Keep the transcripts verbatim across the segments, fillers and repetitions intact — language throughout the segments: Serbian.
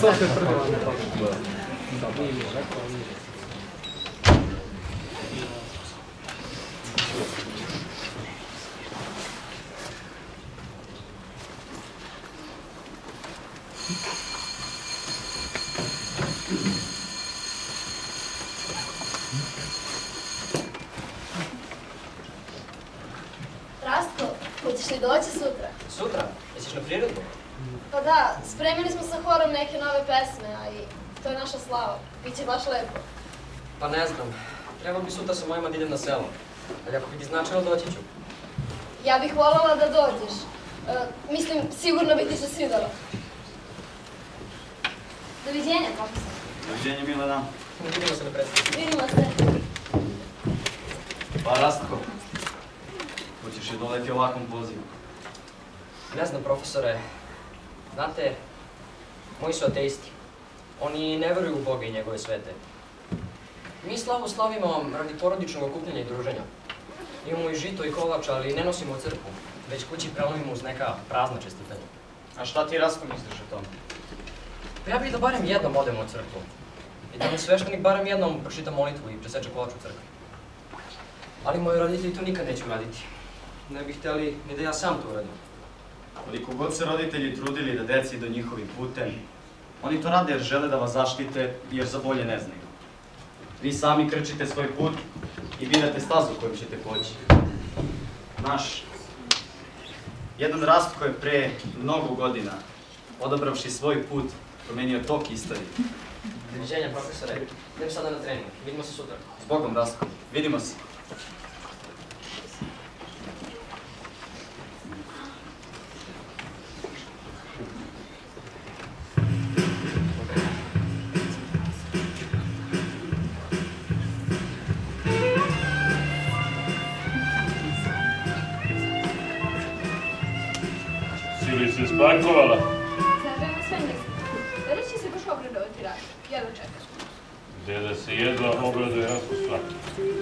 to opet tvrdila ne to. Da, nije mi rekao, ali nije. Rastko, hoćeš li doći sutra? Sutra? Jesiš na priredbu? Pa da, spremili smo sa horom neke nove pesme, a i to je naša slava. Biće baš lepo. Pa ne znam. Trebao bi sutra sa mojima da idem na selo. Ali ako bi ti značilo, doći ću. Ja bih voljela da dođeš. Mislim, sigurno bi ti se svidalo. Doviđenja, profesor. Doviđenja, Milena. Vidimo se na predstavu. Vidimo se. Pa, Rastko, hoćeš li doleti ovakvom pozivu? Ne znam, profesore. Znate, moji su ateisti. Oni ne veruju u Boga i njegove svete. Mi slavu slavimo radi porodičnog okupljanja i druženja. Imamo i žito i kolač, ali ne nosimo u crkvu, već kući prelomimo uz neka prazna čestitanja. A šta ti, Rastko, misliš o tome? Pa ja bih da barem jednom odem u crkvu. I da mi sveštenik barem jednom pročita molitvu i preseče kolač u crkvi. Ali moji roditelji to nikad neće uraditi. Ne bih htjeli ni da ja sam to uradim. Koliko god se roditelji trudili da deci idu njihovim putem, oni to rade jer žele da vas zaštite jer za bolje ne znaju. Vi sami krčite svoj put i birate stazu kojom ćete poći. Naš, jedan Rastko je pre mnogo godina, odabravši svoj put, promenio tok istorije. Doviđenja, profesore. Idem sada na trening. Vidimo se sutra. S Bogom, Rastko. Vidimo se. Si li se spakovala? Zabrano sve mislim. Kada će se baš obradovati Rastko? Jedva čekam. Gde da se jedva obraduje Rastko svaki.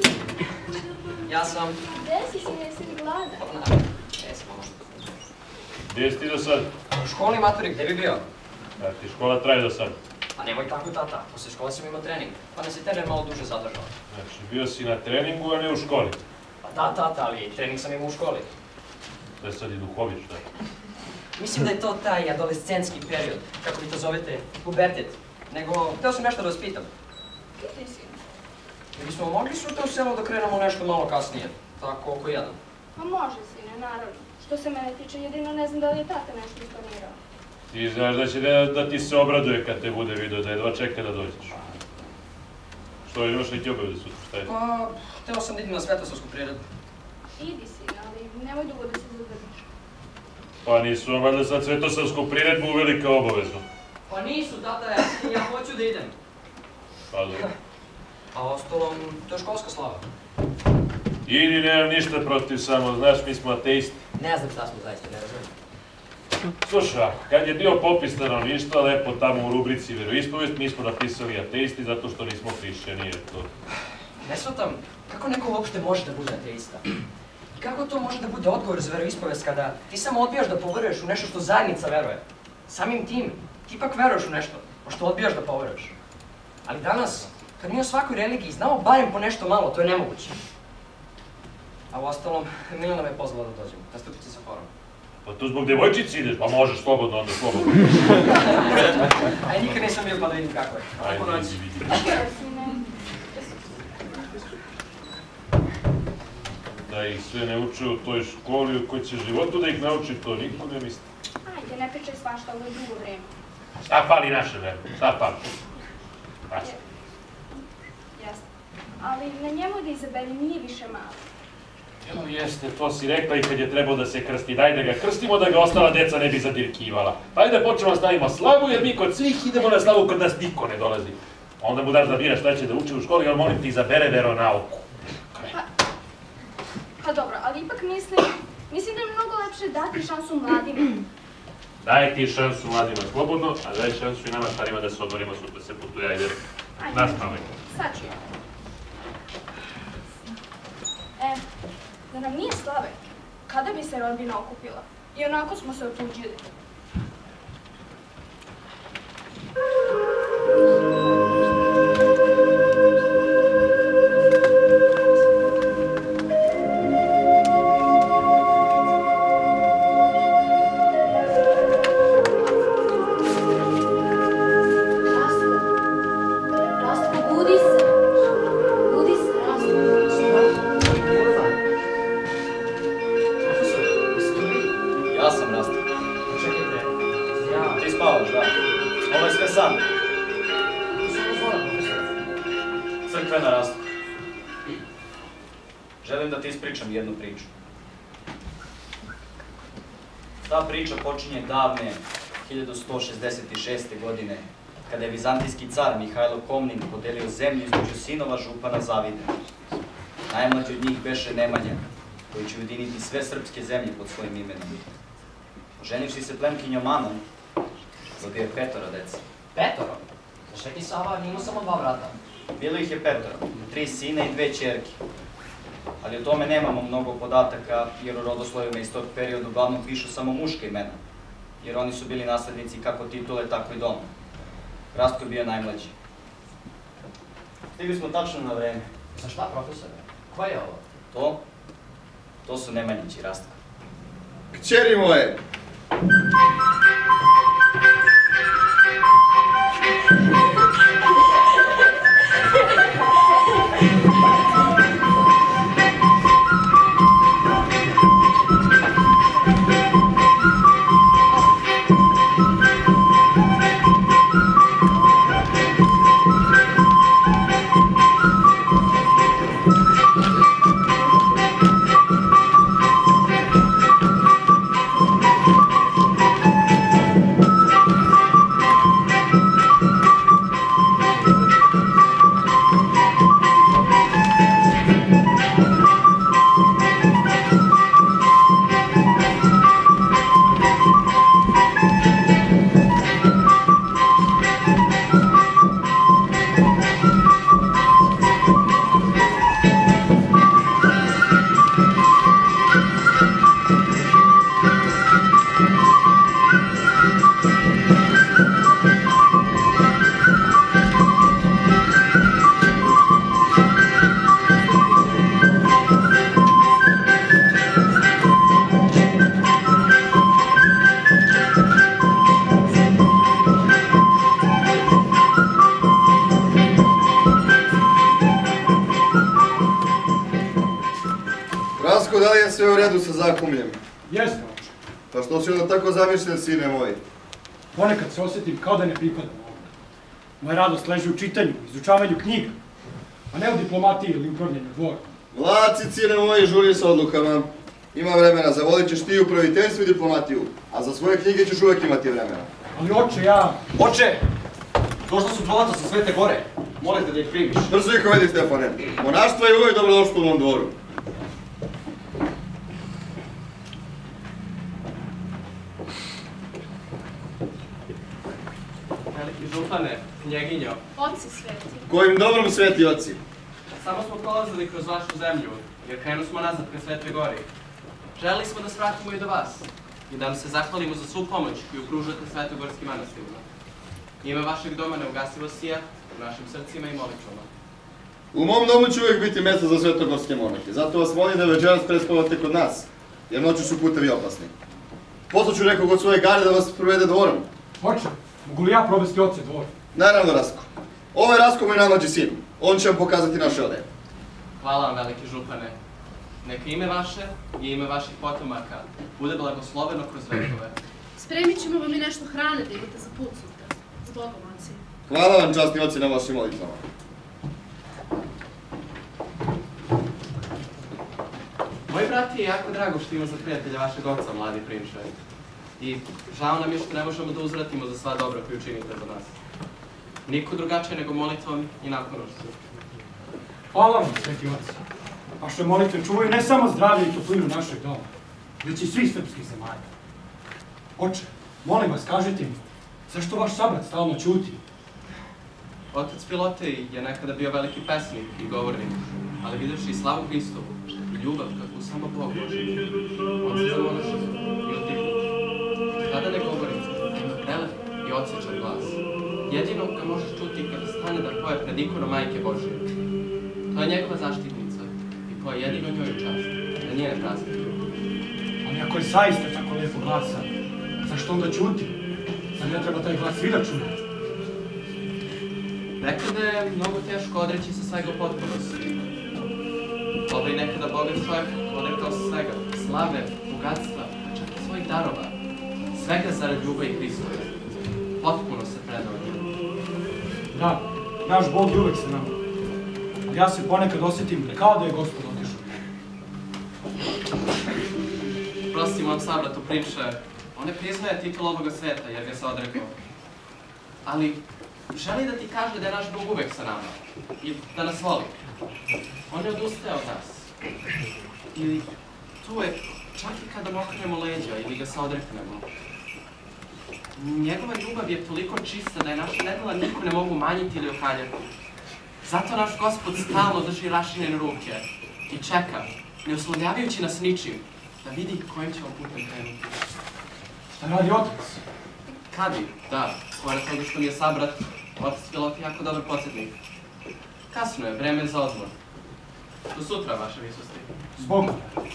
Ja sam... Gde si si, jesi li gladan? Naravno. Jesam, ono. Gde si ti do sad? U školi maturi, gde bi bio? Da ti škola traje do sad. Pa nemoj tako, tata. Posle škole sam imao trening, pa nas je trener malo duže zadržao. Znači, bio si na treningu, a ne u školi. Pa da, tata, ali trening sam imao u školi. To je sad i duhović, da. Mislim da je to taj adolescentski period, kako vi to zovete, pubertet. Nego, hteo sam nešto da vas pitam. Pitaj si. Mi bismo mogli sutra u selo da krenemo nešto malo kasnije, tako oko jedan. Pa može, sine, naravno. Što se mene tiče, jedino ne znam da li je tata nešto isplanirao. Ti znaš da će da, da ti se obraduje kad te bude video, da jedva čeka da dođeš. Što, imaš neki obaveze sutra, šta je? Pa, hteo sam da idem na Svetosavsku priredbu. Idi, sine, ali nemoj dugo da se zadržiš. Pa nisu vam valjda sad Svetosavsku priredbu uveli kao obavezno. Pa nisu, tata, ja hoću da idem. Pa dobro. A ostalom, to je školska slava. Idi, nemam ništa protiv, samo, znaš, mi smo ateisti. Ne znam šta smo zaista, ne razumijem. Slušaj, kad je bio popis stanovništva, lepo tamo u rubrici veroispovest, mi smo napisali ateisti zato što nismo hrišćani, jer to... Ne shvatam, kako neko uopšte može da bude ateista? I kako to može da bude odgovor za veroispovest kada ti samo odbijaš da poveruješ u nešto što zajednica veruje? Samim tim, ti ipak veruješ u nešto, pošto odbijaš da poveruješ. Ali danas, kad mi o svakoj religiji znamo barem po nešto malo, to je nemoguće. A u ostalom, Milena me pozvala da dođem, na stupici sa horom. Pa tu zbog devojčici ideš, pa možeš slobodno, onda slobodno. Aj, nikad nisam bio pa da vidim kako je. Ajde, Ajde, vidi, vidi. Da ih sve ne uče u toj školi u kojoj će životu da ih nauči, to niko ne misli. Ajde, ne pričaj svašta, ovo je drugo vreme. Šta fali naše vreme? Šta fali? Basta. Jasno. Ali na njemu da Izabeli nije više malo. Evo jeste, to si rekla i kad je trebao da se krsti. Daj da ga krstimo da ga ostala deca ne bi zadirkivala. Daj da počnemo da stavimo slavu jer mi kod svih idemo na slavu kod nas niko ne dolazi. Onda mu daš da bira šta će da uči u školi, ali molim ti izabere veronauku. Pa dobro, ali ipak mislim, mislim da je mnogo lepše dati šansu mladima. Daj ti šansu mladima slobodno, a daj šansu i nama starima da se odmorimo sutra se putuje, ajde. Nastavaj. Sad ću ja. E, da nam nije slave, kada bi se rodbina okupila? I onako smo se otuđili. crkve na rastu. Želim da ti ispričam jednu priču. Ta priča počinje davne hiljadu sto šezdeset šeste. godine, kada je vizantijski car Mihajlo Komnin podelio zemlju između sinova župana Zavide. Najmlađi od njih beše Nemanja, koji će ujediniti sve srpske zemlje pod svojim imenom. Oženivši se plemkinjom Anom, dobio je petoro dece. Petoro? Za Sveti Sava nije imao samo dva brata. Bilo ih je petoro, tri sina i dve ćerke. Ali o tome nemamo mnogo podataka, jer u rodoslovima iz tog perioda uglavnom pišu samo muška imena, jer oni su bili naslednici kako titule, tako i doma. Rastko je bio najmlađi. Stigli smo tačno na vreme. Za šta, profesore? Ko je ovo? To? To su Nemanjić i Rastko. Kćeri moje! Da li je sve u redu sa zakumljem? Jeste, oče. Pa što si onda tako zamišljen, sine moj? Ponekad se osjetim kao da ne pripadam ovdje. Moja radost leži u čitanju, izučavanju knjiga, a ne u diplomatiji ili upravljanju dvora. Mlaci, sine moji, žuri sa odlukama. Ima vremena, zavolit ćeš ti upraviteljstvo i diplomatiju, a za svoje knjige ćeš uvek imati vremena. Ali oče, ja... Oče! Došla su dvovaca sa Svete Gore. Molite da ih primiš. Brzo ih uvedi, Stefane. Monaštvo je uvek dobrodošlo u mom dvoru. Veliki župane, knjeginjo. Oci sveti. Kojim dobrom sveti oci. Samo smo prolazili kroz vašu zemlju, jer krenu smo nazad ka Svetoj Gori. Želeli smo da svratimo i do vas i da vam se zahvalimo za svu pomoć koju pružate Svetogorskim manastirima. Ime vašeg doma neugasivo sija u našim srcima i molitvama. U mom domu će uvijek biti mjesto za svetogorske monahe, zato vas molim da večeras prespavate kod nas, jer noću su putevi opasni. Poslaću nekog od svoje gare da vas provede dvorom. Oče, mogu li ja provesti oce dvor? Naravno, Rasko. Ovo je Rasko, moj najmlađi sin. On će vam pokazati naše odeje. Hvala vam, veliki župane. Neka ime vaše i ime vaših potomaka bude blagosloveno kroz vekove. Spremit ćemo vam i nešto hrane da imate za put sutra. S Bogom, oci. Hvala vam, časni oci, na vašim molitvama. Moj brat je jako drago što ima za prijatelja vašeg oca, mladi prinče. I žao nam je što ne možemo da uzvratimo za sva dobra koju činite za nas. Niko drugačije nego molitvom i naklonošću. Hvala vam, sveti oci. Vaše molitve čuvaju ne samo zdravlje i toplinu našeg doma, već i svih srpskih zemalja. Oče, molim vas, kažite mi, zašto vaš sabrat stalno ćuti? Otac Pilotej je nekada bio veliki pesnik i govornik, ali videvši i slavu Hristovu i ljubav kakvu samo Bog može, on se zamonašao i otišao. Tada ne govori, ima prelev i odsječan glas. Jedino ga možeš čuti kada stane da poje pred ikonom Majke Božije. To je njegova zaštitnica i poje jedino njoj čast, na njene praznike. Ali ako je zaista tako lijepo glasa, zašto onda ćuti? Zar ne treba taj glas svi da čuje? Nekada je mnogo teško odreći se svega u potpunosti. Ovaj nekada bogat čovjek odrekao se svega, slave, bogatstva, pa čak i svojih darova. Svega zarad ljubavi Hristove. Potpuno se predao njemu. Da, naš Bog je uvek sa nama. ali ja se ponekad osjetim kao da je Gospod otišao. Prosti mom sabratu priče, on ne priznaje titul ovoga sveta jer ga se odrekao. Ali želi da ti kaže da je naš Bog uvek sa nama i da nas voli. On ne odustaje od nas. I tu je čak i kada mu okrenemo leđa ili ga se odreknemo. Njegova ljubav je toliko čista da je naša nedela niko ne mogu manjiti ili okaljati. Zato naš Gospod stalno drži rašinjene ruke i čeka, ne uslovljavajući nas ničim, da vidi kojim ćemo putem krenuti. Šta radi otac? Kadi, da, pored toga što mi je sabrat, otac Pilot je jako dobar podsjetnik. Kasno je, vreme je za odmor. Do sutra, vaše visosti. Zbog.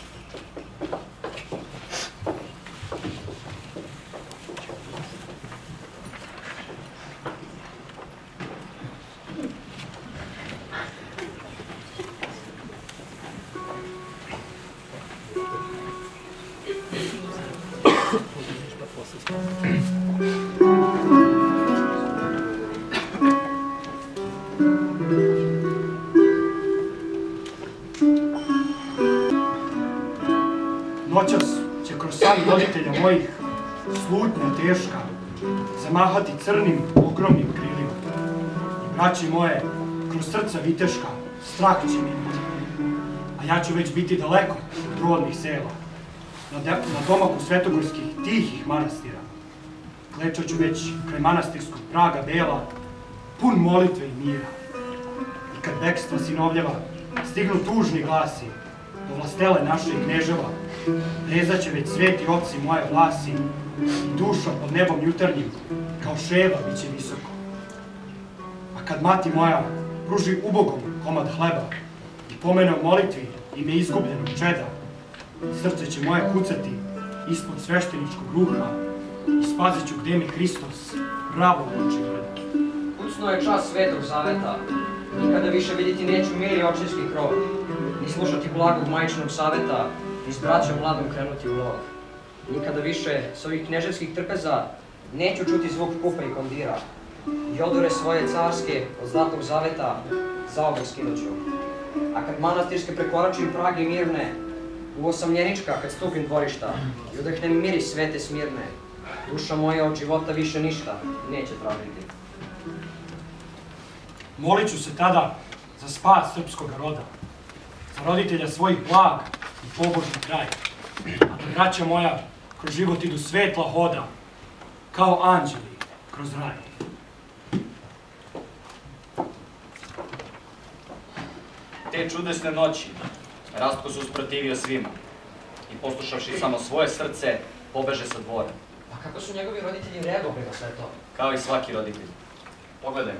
Noćas će kroz san roditelja mojih slutnja teška zamahati crnim, ogromnim krilima. I braći moje, kroz srca viteška, strah će mi imati. A ja ću već biti daleko od rodnih sela, na, na domaku svetogorskih tihih manastira. Klečat ću već kraj manastirskog praga bela, pun molitve i mira. I kad bekstva sinovljeva stignu tužni glasi do vlastele naše i kneževa, rezat će već sveti oci moje vlasi i duša pod nebom jutarnjim kao ševa bit će visoko. A kad mati moja pruži ubogom komad hleba i pomene u molitvi ime izgubljenog čeda, srce će moje kucati ispod svešteničkog ruha i spazit ću gde me Hristos pravo u oči gleda. Kucnuo je čas Svetog Zaveta. Nikada više vidjeti neću mili očinski krov, ni slušati blagog majčinog saveta, ni s braćom mladom krenuti u lov. Nikada više s ovih kneževskih trpeza neću čuti zvuk kupa i kondira. I odore svoje carske od Zlatog Zaveta zaobor skinuću. A kad manastirske prekoračim prage mirne, u osamljenička kad stupim dvorišta i udahnem miris svete smirne, duša moja od života više ništa neće tražiti. Molit ću se tada za spas srpskog roda, za roditelja svojih blag i pobožni kraj. A da braća moja kroz život idu svetla hoda, kao anđeli kroz raj. Te čudesne noći Rastko se usprotivio svima i poslušavši samo svoje srce, pobeže sa dvora. Pa kako su njegovi roditelji reagovali na sve to? Kao i svaki roditelj. Pogledajmo.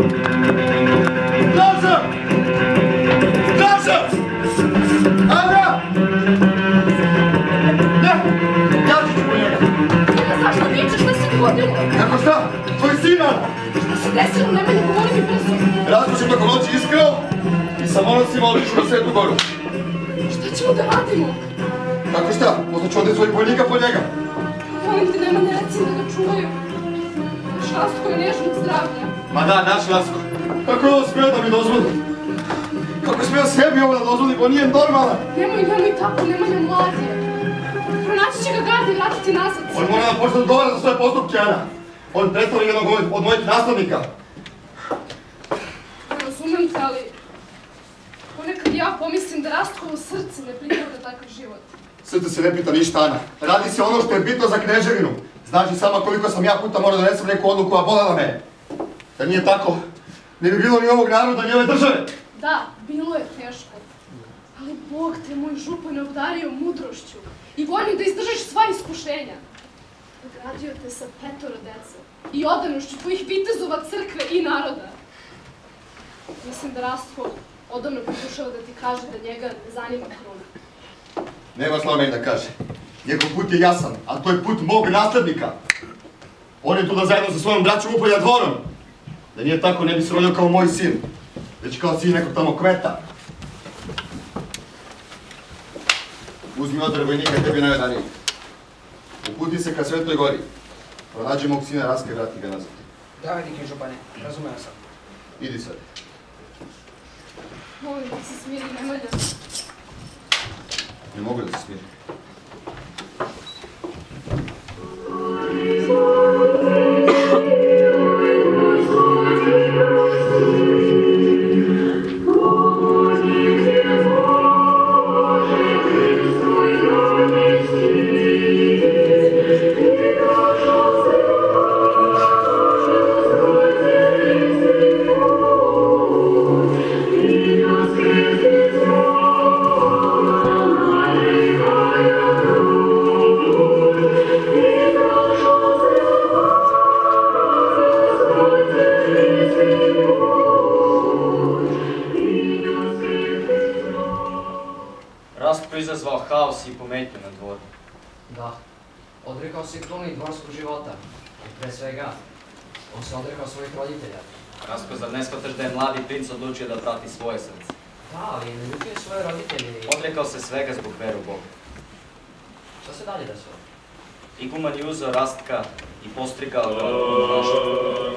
Straža! Straža! Ana! Ne! Ja ću po njega! Ne znaš što pričaš, šta se dogodilo? Kako šta? Tvoj sin, Ana! Šta se desilo? Nemoj ne govori mi brzo. Rastko će preko noći iskrao i sa monasima otišao na Svetu Goru. Šta ćemo da radimo? Kako šta? Poslaću ovdje svojih vojnika po njega. Molim te, nema ne reci da ga čuvaju. Rastko je nežnog zdravlja. Ma da, naš Rastko. Kako je ovo smio da mi dozvoli? Kako je smio sebi ovo da dozvoli, bo nije normalan. Nemoj, nemoj tako, nemoj ne mladi. Pronaći će ga gard i vratiti nazad. On mora da počne da odgovara za svoje postupke, Ana. On predstavlja jednog od mojih nastavnika. Razumem te, ali ponekad ja pomislim da Rastkovo srce ne pripada takav život. Srce se ne pita ništa, Ana. Radi se ono što je bitno za kneževinu. Znaš i sama koliko sam ja puta morao da donesem neku odluku, a bolela me. Da nije tako, ne bi bilo ni ovog naroda, ni ove države. Da, bilo je teško. Ali Bog te, moj župan, obdario mudrošću i voljom da izdržiš sva iskušenja. Nagradio te sa petoro dece i odanošću tvojih vitezova crkve i naroda. Mislim da Rastko odavno pokušava da ti kaže da njega ne zanima kruna. Nema slova da kaže. Njegov put je jasan, a to je put mog naslednika. On je tu da zajedno sa svojom braćom upolja dvorom. Da nije tako, ne bi se rodio kao moj sin, već kao sin nekog tamo kveta. Uzmi odre vojnika i tebi najodaniji. Uputi se ka Svetoj Gori. Pronađi mog sina Rastka i vrati ga nazad. Da, vidi, župane, razumeo sam. Idi sad. Molim da se smiri Nemanja. Ne mogu da se smirim. Rastko je izazvao haos i pometnju na dvoru. Da, odrekao se krune i dvorskog života. I pre svega, on se odrekao svojih roditelja. Rastko, zar ne shvataš da je mladi princ odlučio da prati svoje srce? Da, ali ne ljubio svoje roditelje i... Odrekao se svega zbog veru u Boga. Šta se dalje desilo? Iguman je uzeo Rastka i postrigao ga u monaštvu.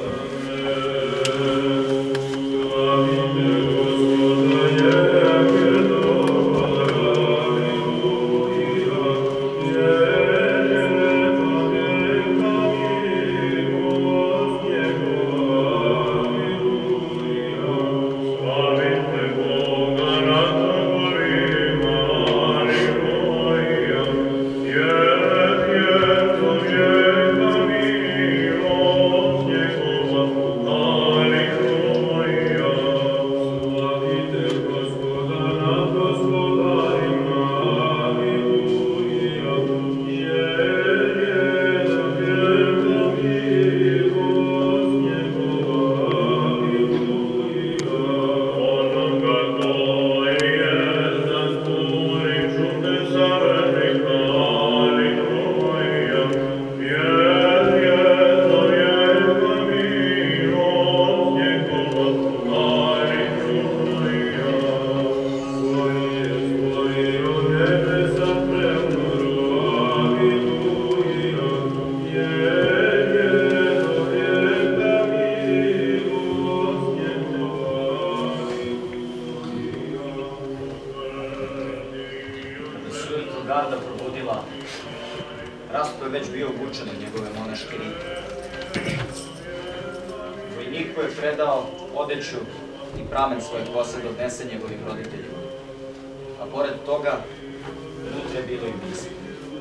Garda probudila, Rastko je već bio obučen u njegove monaške rite. Vojniku je predao odeću i pramen svoje kose da odnese njegovim roditeljima. A pored toga, unutra je bilo i misa.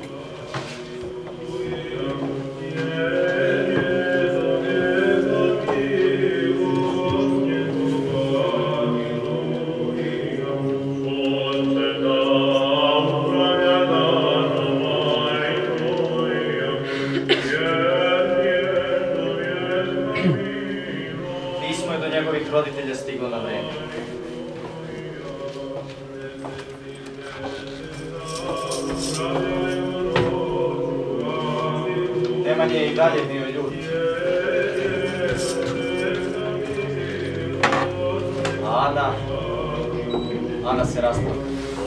Pismo je do njegovih roditelja stiglo na vreme. Nemanja je i dalje bio ljut. A Ana, Ana se rasplakala.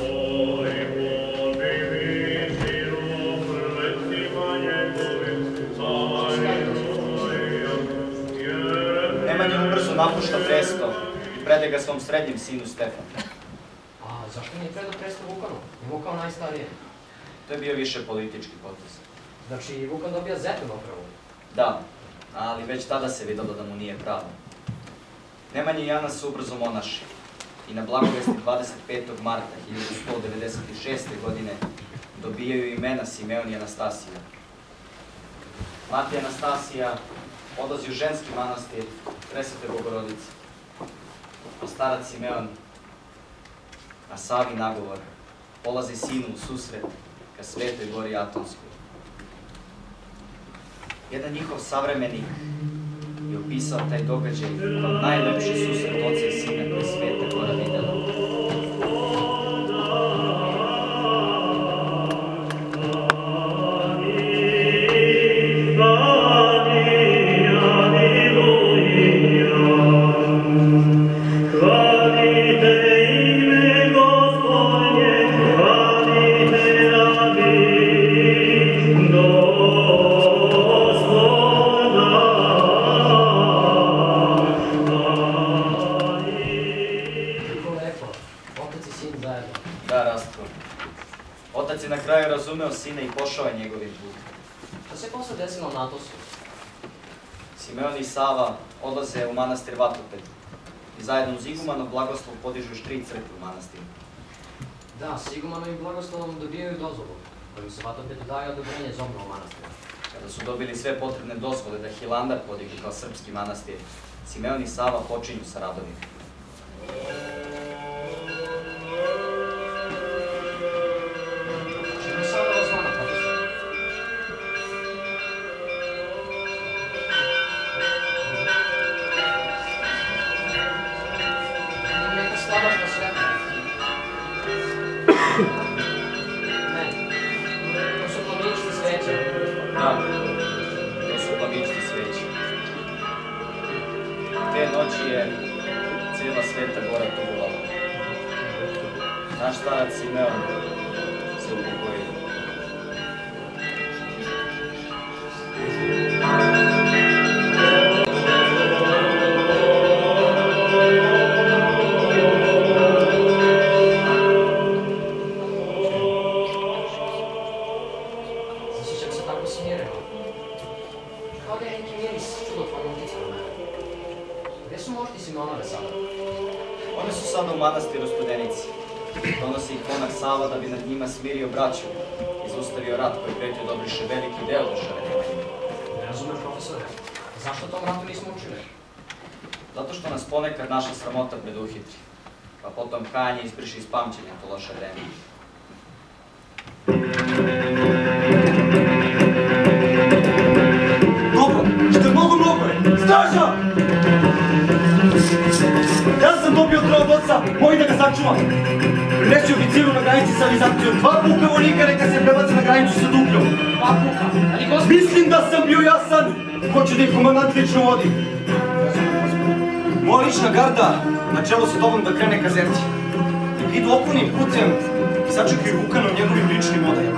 Nemanja ubrzo napušta presto i prede ga svom srednjem sinu Stefanu. A zašto nije predao presto Vukanu? I Vukan najstarije. To je bio više politički potez. Znači, Vukan dobija zetu napravu. Da, ali već tada se videlo da mu nije pravo. Nemanja i Ana su ubrzo monaši i na Blagovesti dvadeset petog marta hiljadu sto devedeset šeste. godine dobijaju imena Simeon i Anastasija. Mati Anastasija odlazi u ženski manastir Presvete Bogorodice, a starac Simeon na Savi nagovor polazi sinu u susret ka Svetoj gori Atonskoj. Jedan njihov savremenik je opisao taj događaj kao najlepši susret oca i sina koji je Sveta gora videla. zajedno. Da, Rastko. Otac je na kraju razumeo sina i pošao je njegovim putem. Šta se posle desilo na Atosu? Simeon i Sava odlaze u manastir Vatoped i zajedno uz igumanov blagoslov podižu još tri crkve u manastiru. Da, s igumanovim blagoslovom dobijaju dozvolu, kojim se Vatopedu daje odobrenje za obnovu manastira. Kada su dobili sve potrebne dozvole da Hilandar podigne kao srpski manastir, Simeon i Sava počinju sa radovima. Čemu je sada razvana, profesor? Vidim neka slabašna svetla. Ne, to su plamični sveće. Da, to su plamični sveće. Te noći je cijela Sveta Gora tugovala. Naš starac Simeon se upokojio. Zasjećam se tako smireno. Kao da je neki miris čudotvorno uticao na mene. Gde su mošti Simeonove sada? One su sada u manastiru Studenici. Donosi ih monah Sava da bi nad njima smirio braću i zaustavio rat koji pretio da obriše veliki deo države Nemanjine. Ne razumem, profesore. Zašto tom ratu nismo učili? Zato što nas ponekad naša sramota preduhitri, pa potom kajanje izbriše iz pamćenja to loše vreme. Mnogo, što je mnogo, mnogo je! Straža! Ja sam dobio troj od oca, moji da ga sačuvam. Prineći oficiru na granici sa Vizantijom, dva puka vojnika neka se prebace na granicu sa Dukljom. Dva puka, ali gospod... Mislim da sam bio jasan, hoće da ih komandant lično vodi. Moja lična garda na čelu sa tobom da krene ka Zeti. Nek idu okolnim putem i sačekaju Vukana u njegovim ličnim odajama.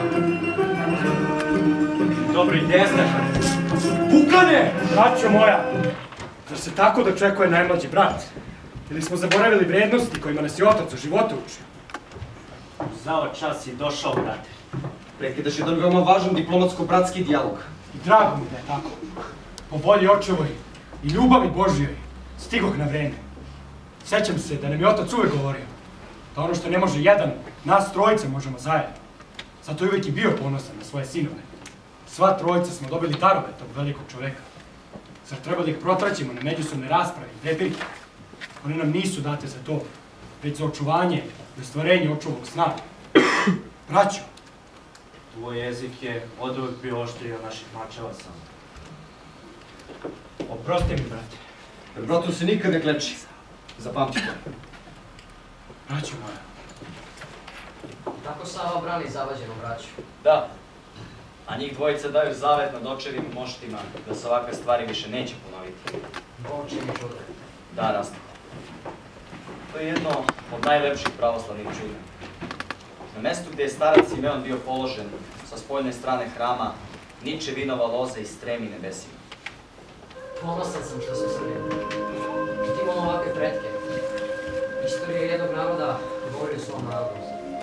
Dobro ideja, Stefan. Vukane! Braćo moja, zar se tako dočekuje najmlađi brat? Ili smo zaboravili vrednosti kojima nas je otac u životu učio? Zao čas si došao, brate. Prekidaš jedan veoma važan diplomatsko-bratski dijalog. I drago mi da je tako. Po volji očevoj i ljubavi Božjoj stigoh na vreme. Sećam se da nam je otac uvek govorio da ono što ne može jedan, nas trojica možemo zajedno. Zato je uvek i bio ponosan na svoje sinove. Sva trojica smo dobili darove tog velikog čoveka. Zar treba da ih protraćimo na međusobne rasprave i prepirke? One nam nisu date za to, već za očuvanje i ostvarenje očuvog sna. Braćo, Tvoj jezik je oduvek bio oštriji od naših mačeva samo. oprosti mi, brate. Pred bratom se nikad ne kleči. Zapamti to. Braćo moja. Tako Sava brani zavađenu braću. Da, a njih dvojica daju zavet nad očevim moštima da se ovakve stvari više neće ponoviti. Bog čini čudo. Da, Rastko. To je jedno od najlepših pravoslavnih čuda. Na mestu gde je starac Simeon bio položen, sa spoljne strane hrama, niče vinova loza i stremi nebesima. Ponosan sam što sam Srbija. Što imamo ovakve pretke. Istorija jednog naroda govori o svom narodu.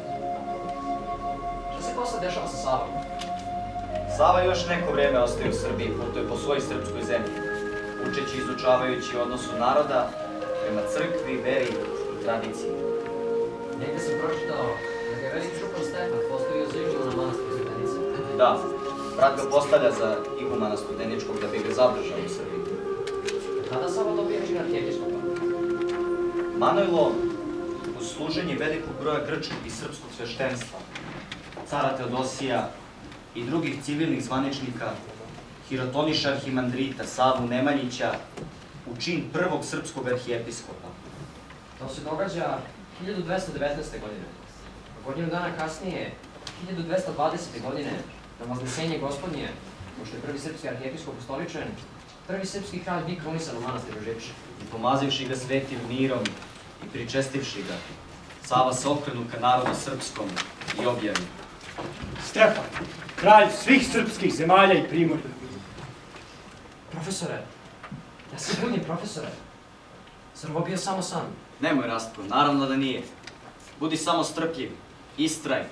Što se posle dešava sa Savom? Sava još neko vreme ostaje u Srbiji, putuje po svojoj srpskoj zemlji, učeći i izučavajući odnosu naroda prema crkvi, veri i tradiciji. Negde sam pročitao da ga je veliki župan Stefan postavio za igumana manastira Studenice. Da, brat ga postavlja za igumana Studeničkog da bi ga zadržao u Srbiji. Kada Sava dobije čin arhijepiskopa? Manojlo, uz služenje velikog broja grčkog i srpskog sveštenstva, cara Teodosija i drugih civilnih zvaničnika, hirotoniša arhimandrita Savu Nemanjića u čin prvog srpskog arhijepiskopa. To se događa hiljadu dvesta devetnaeste. godine. Godinu dana kasnije, hiljadu dvesta dvadesete. godine, na Vaznesenje Gospodnje, pošto je prvi srpski arhijepiskop ustoličen, prvi srpski kralj bi krunisan u manastiru Žepče. I pomazivši ga svetim mirom i pričestivši ga, Sava se okrenu ka narodu srpskom i objavi. Stefan, kralj svih srpskih zemalja i primorja. Profesore, ja se budim, profesore. Zar ovo bio samo san? Nemoj, Rastko, naravno da nije. Budi samo strpljiv. Istraj.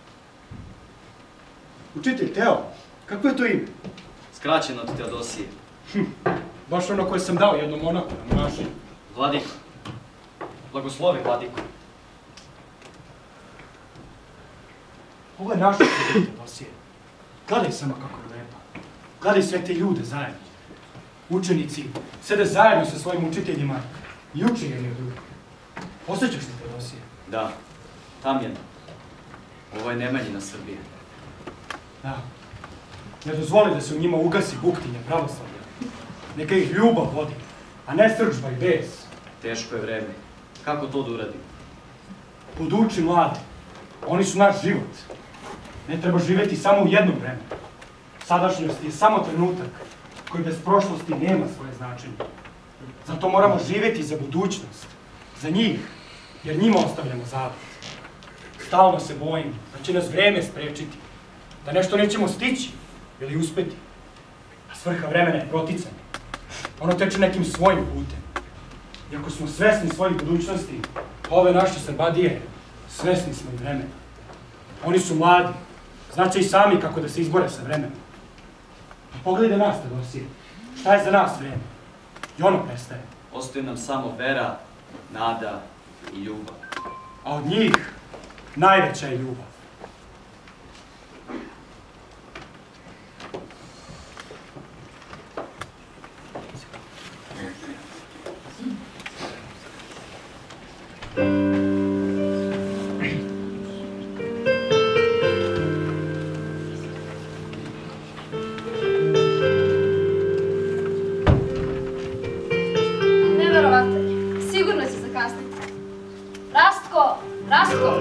Učitelj Teo, kako je to ime? Skraćeno od Teodosije. Baš ono koje sam dao jednom monaku na monašenju. Vladiko. Blagoslovi, Vladiko. Ovo je naša Teodosije. Gledaj samo kako je lepa. Gledaj sve te ljude zajedno. Učenici sede zajedno sa svojim učiteljima i uče jedni od drugih. Osjećaš li Teodosije? Da, Tamjan. Ovo je Nemanjina Srbija. Da. Ne dozvoli da se u njima ugasi buktinja pravoslavlja. Neka ih ljubav vodi, a ne srdžba i bes. Teško je vreme. Kako to da uradim? Poduči mlade. Oni su naš život. Ne treba živeti samo u jednom vremenu. Sadašnjost je samo trenutak koji bez prošlosti nema svoje značenje. Zato moramo živeti za budućnost, za njih, jer njima ostavljamo zavet. Stalno se bojim da će nas vreme sprečiti, da nešto nećemo stići ili uspeti. A svrha vremena je proticanje. Ono teče nekim svojim putem. I ako smo svesni svojih budućnosti, ove naše Srbadije, svesni smo i vremena. Oni su mladi, znaće i sami kako da se izbore sa vremenom. A pogledaj nas, Teodosije, šta je za nas vreme? I ono prestaje. Ostaje nam samo vera, nada i ljubav. A od njih najveća je ljubav. Sigurno će zakasniti. Rastko! Rastko!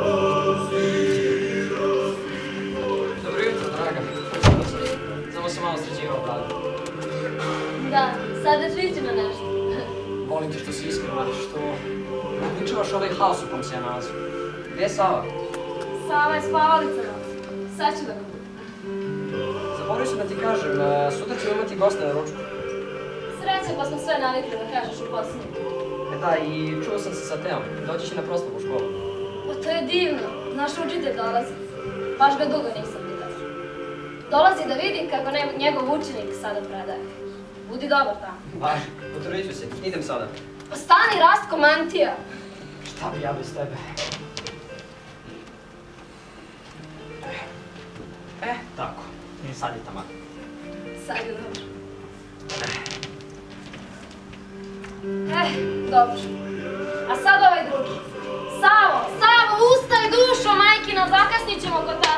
Dobro jutro, draga. Samo sam malo sređivao vladu. Da, sad već liči na nešto. Volim te što si iskreno, što uključavaš ovaj haos u kom se ja nalazim. Gdje je Sava? Sava je spavalica noć. Sad ću da ga budu. Zaboravio sam da ti kažem, sutra ćemo imati goste na ručku. Sreće pa smo sve navikli da kažeš u posljednju. E da, i čuo sam se sa Teom. Doći će na proslavu u školu. Pa to je divno. Naš učitelj dolazi. Baš ga dugo nisam videla. Dolazi da vidi kako njegov učenik sada predaje. Budi dobar tamo. Važi, potrudit ću se. Idem sada. Pa stani, Rastko, mantija! Šta bi ja bez tebe? E, tako. Sad je tamo. Sad je dobro. Eh, dobro. A sad ovaj drugi. Savo, Savo, ustaj dušo, majkina, zakasnit ćemo kod tebe.